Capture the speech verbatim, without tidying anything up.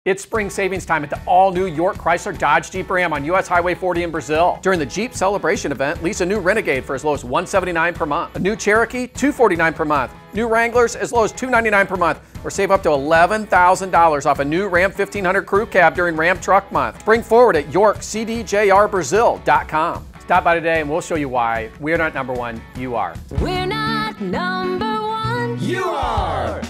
It's spring savings time at the all-new York Chrysler Dodge Jeep Ram on U S Highway forty in Brazil. During the Jeep Celebration event, lease a new Renegade for as low as one hundred seventy-nine dollars per month. A new Cherokee, two hundred forty-nine dollars per month. New Wranglers as low as two hundred ninety-nine dollars per month. Or save up to eleven thousand dollars off a new Ram fifteen hundred Crew Cab during Ram Truck Month. Spring forward at York C D J R Brazil dot com. Stop by today and we'll show you why we're not number one, you are. We're not number one, You are!